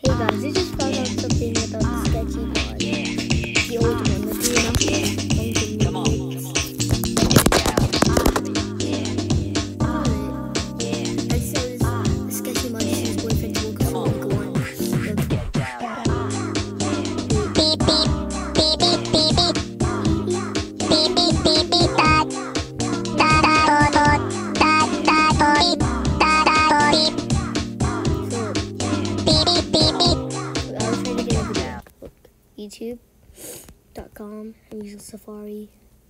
Hey guys, I just found out something about the sketchy pod. The old one, the 3.5 Come on. It says sketchy mod is his boyfriend's work for week 1. Get down. Beep beep beep beep beep beep beep beep beep beep dot dot dot dot dot dot dot beep beep beep beep beep. I was trying to get over there. YouTube.com and use Safari.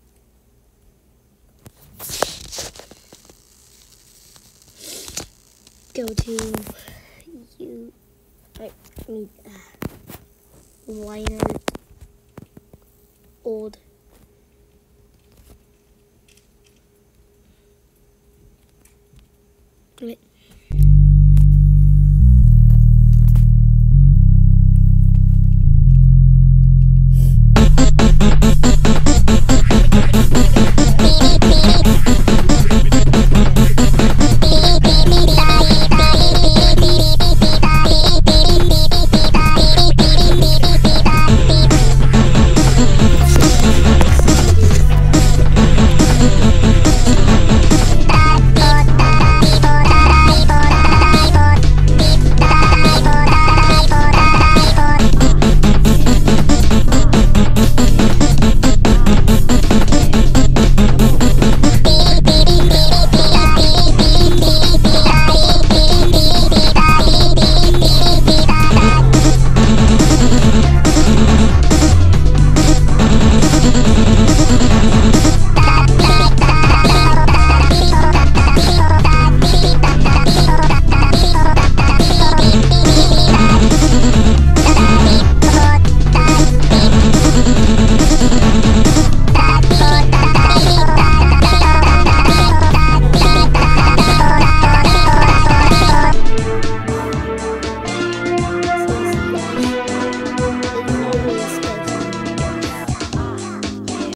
Go to you. I need liner old